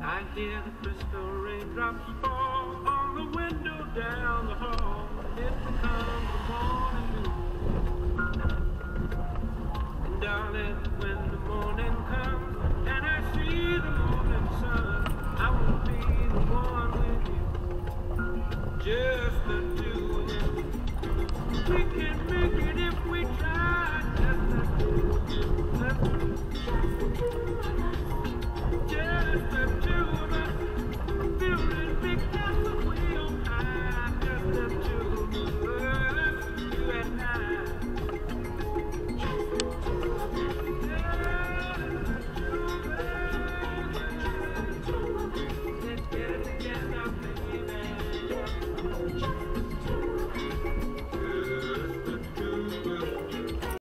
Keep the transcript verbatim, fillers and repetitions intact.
I hear the crystal raindrops fall on the window down the hall. It becomes the morning dew. And darling, when the morning comes and I see the morning sun, I will be the one with you, just the two of us. We can make it if we try, just the two of us. Just the two of us. Building big castles way on high, just the two of us, you and I. Just the two of us. Let's get it together, baby.